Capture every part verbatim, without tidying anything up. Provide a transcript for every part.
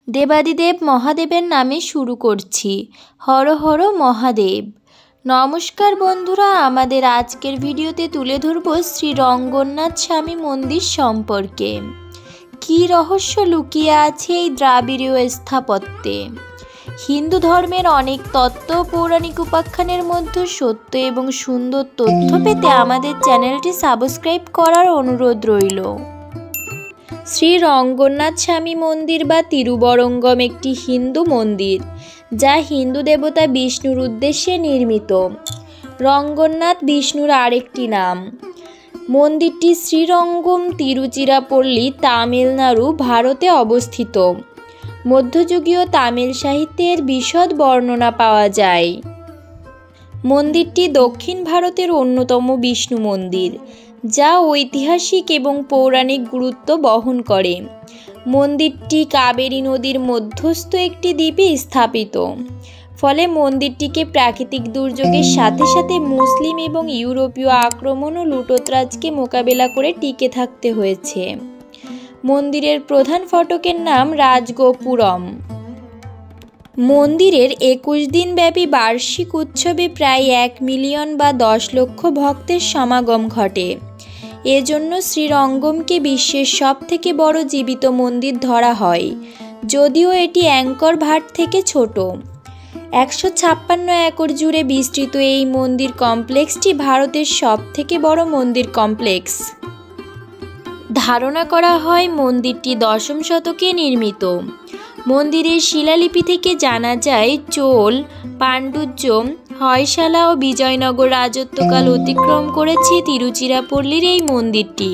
দেবাদিদেব মহাদেবের নামে শুরু করছি। হর হর মহাদেব। নমস্কার বন্ধুরা, আমাদের আজকের ভিডিওতে তুলে ধরব শ্রী রঙ্গনাথ স্বামী মন্দির সম্পর্কে। কী রহস্য লুকিয়ে আছে এই দ্রাবিড়ীয় স্থাপত্যে। হিন্দু ধর্মের অনেক তত্ত্ব পৌরাণিক উপাখ্যানের মধ্যে সত্য এবং সুন্দর তথ্য পেতে আমাদের চ্যানেলটি সাবস্ক্রাইব করার অনুরোধ রইল। শ্রী রঙ্গনাথ স্বামী মন্দির বা তিরুবরঙ্গম একটি হিন্দু মন্দির, যা হিন্দু দেবতা বিষ্ণুর উদ্দেশ্যে নির্মিত। রঙ্গনাথ বিষ্ণুর আরেকটি নাম। মন্দিরটি শ্রীরঙ্গম, তিরুচিরাপল্লী, তামিলনাড়ু, ভারতে অবস্থিত। মধ্যযুগীয় তামিল সাহিত্যের বিশদ বর্ণনা পাওয়া যায়। মন্দিরটি দক্ষিণ ভারতের অন্যতম বিষ্ণু মন্দির, যা ঐতিহাসিক এবং পৌরাণিক গুরুত্ব বহন করে। মন্দিরটি কাবেরী নদীর মধ্যস্থ একটি দ্বীপে স্থাপিত, ফলে মন্দিরটিকে প্রাকৃতিক দুর্যোগের সাথে সাথে মুসলিম এবং ইউরোপীয় আক্রমণ ও লুটোতরাজকে মোকাবেলা করে টিকে থাকতে হয়েছে। মন্দিরের প্রধান ফটকের নাম রাজগোপুরম। মন্দিরের একুশ দিন ব্যাপী বার্ষিক উৎসবে প্রায় এক মিলিয়ন বা দশ লক্ষ ভক্তের সমাগম ঘটে। এজন্য শ্রীরঙ্গমকে বিশ্বের সব থেকে বড় জীবিত মন্দির ধরা হয়, যদিও এটি অ্যাঙ্কর ভাট থেকে ছোট। একশো ছাপ্পান্ন একর জুড়ে বিস্তৃত এই মন্দির কমপ্লেক্সটি ভারতের সব থেকে বড় মন্দির কমপ্লেক্স। ধারণা করা হয় মন্দিরটি দশম শতকে নির্মিত। মন্দিরের শিলালিপি থেকে জানা যায় চোল, পাণ্ড্য, হয়শালা ও বিজয়নগর রাজত্বকাল অতিক্রম করেছে তিরুচিরাপল্লীর এই মন্দিরটি।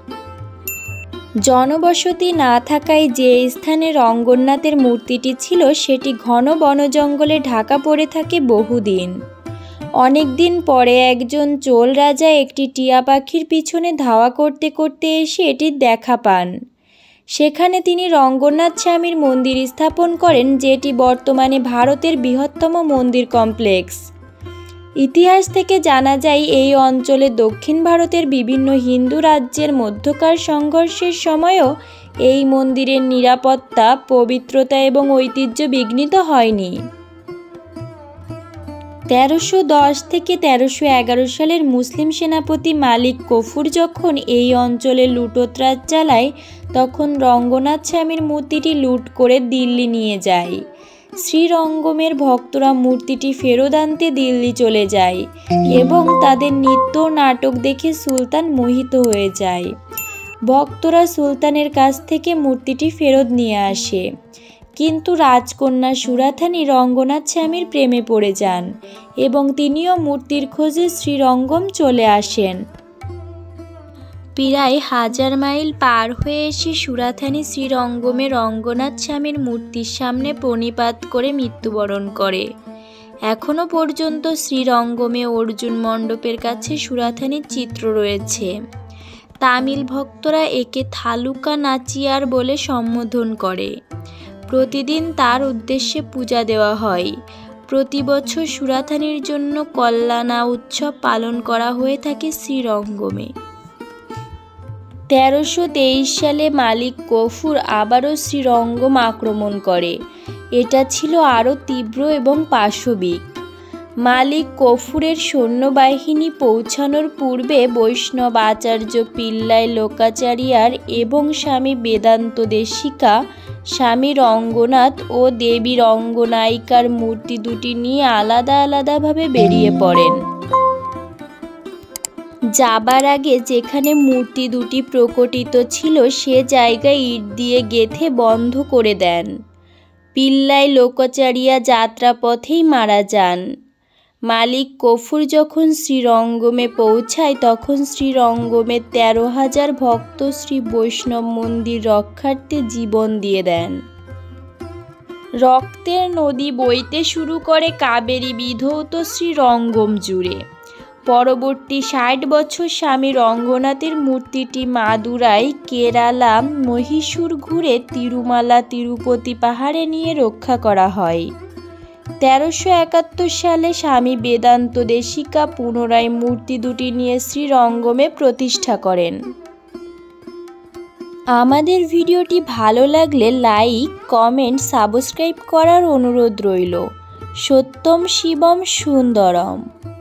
জনবসতি না থাকায় যে স্থানে রঙ্গনাথের মূর্তিটি ছিল সেটি ঘন বন জঙ্গলে ঢাকা পড়ে থাকে বহুদিন। অনেক দিন পরে একজন চোল রাজা একটি টিয়া পাখির পিছনে ধাওয়া করতে করতে এসে এটির দেখা পান। সেখানে তিনি রঙ্গনাথ স্বামীর মন্দির স্থাপন করেন, যেটি বর্তমানে ভারতের বৃহত্তম মন্দির কমপ্লেক্স। ইতিহাস থেকে জানা যায় এই অঞ্চলে দক্ষিণ ভারতের বিভিন্ন হিন্দু রাজ্যের মধ্যকার সংঘর্ষের সময়ও এই মন্দিরের নিরাপত্তা, পবিত্রতা এবং ঐতিহ্য বিঘ্নিত হয়নি। তেরোশো দশ থেকে তেরোশো এগারো সালের মুসলিম সেনাপতি মালিক কফুর যখন এই অঞ্চলে লুটোতরাজ চালায়, তখন রঙ্গনাথ স্বামীর মূর্তিটি লুট করে দিল্লি নিয়ে যায়। শ্রীরঙ্গমের ভক্তরা মূর্তিটি ফেরত আনতে দিল্লি চলে যায় এবং তাদের নৃত্য নাটক দেখে সুলতান মোহিত হয়ে যায়। ভক্তরা সুলতানের কাছ থেকে মূর্তিটি ফেরত নিয়ে আসে, কিন্তু রাজকন্যা সুরাথানী রঙ্গনাথ স্বামীর প্রেমে পড়ে যান এবং তিনিও মূর্তির খোঁজে শ্রীরঙ্গম চলে আসেন। প্রায় হাজার মাইল পার হয়ে এসে সুরাথানী শ্রীরঙ্গমে রঙ্গনাথ স্বামীর মূর্তির সামনে প্রণিপাত করে মৃত্যুবরণ করে। এখনও পর্যন্ত শ্রীরঙ্গমে অর্জুন মণ্ডপের কাছে সুরাথানীর চিত্র রয়েছে। তামিল ভক্তরা একে থালুকা নাচিয়ার বলে সম্বোধন করে। প্রতিদিন তার উদ্দেশ্যে পূজা দেওয়া হয়। প্রতি বছর সুরাথানীর জন্য কল্যাণা উৎসব পালন করা হয়ে থাকে শ্রীরঙ্গমে। তেরোশো তেইশ সালে মালিক কফুর আবারও শ্রীরঙ্গম আক্রমণ করে। এটা ছিল আরও তীব্র এবং পাশবিক। মালিক কফুরের সৈন্যবাহিনী পৌঁছানোর পূর্বে বৈষ্ণব আচার্য পিল্লাই লোকাচারিয়ার এবং স্বামী বেদান্ত দেশিকা, স্বামী রঙ্গনাথ ও দেবী রঙ্গনায়িকার মূর্তি দুটি নিয়ে আলাদা আলাদাভাবে বেরিয়ে পড়েন। যাবার আগে যেখানে মূর্তি দুটি প্রকটিত ছিল সে জায়গায় ইট দিয়ে গেঁথে বন্ধ করে দেন। পিল্লাই লোকাচারিয়া যাত্রাপথেই মারা যান। মালিক কফুর যখন শ্রীরঙ্গমে পৌঁছায় তখন শ্রীরঙ্গমের তেরো হাজার ভক্ত শ্রী বৈষ্ণব মন্দির রক্ষার্থে জীবন দিয়ে দেন। রক্তের নদী বইতে শুরু করে কাবেরী বিধৌত শ্রীরঙ্গম জুড়ে। পরবর্তী ষাট বছর স্বামী রঙ্গনাথের মূর্তিটি মাদুরাই, কেরালা, মহীশূর ঘুরে তিরুমালা, তিরুপতি পাহাড়ে নিয়ে রক্ষা করা হয়। তেরোশো একাত্তর সালে স্বামী বেদান্ত দেশিকা পুনরায় মূর্তি দুটি নিয়ে শ্রীরঙ্গমে প্রতিষ্ঠা করেন। আমাদের ভিডিওটি ভালো লাগলে লাইক, কমেন্ট, সাবস্ক্রাইব করার অনুরোধ রইল। সত্যম শিবম সুন্দরম।